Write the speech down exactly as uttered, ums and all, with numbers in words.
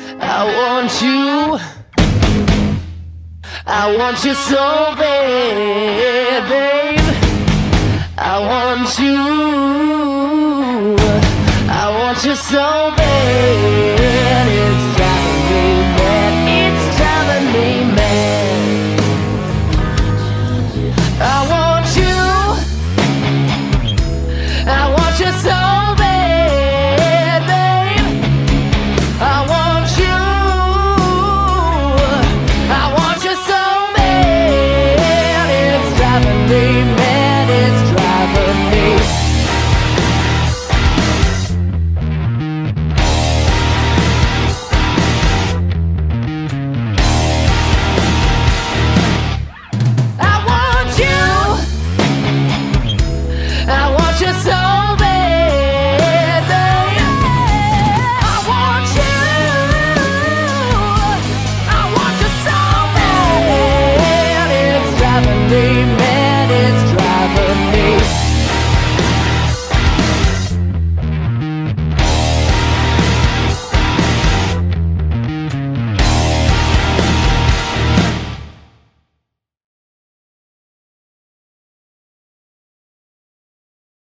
I want you. I want you so bad, babe. I want you. I want you so bad.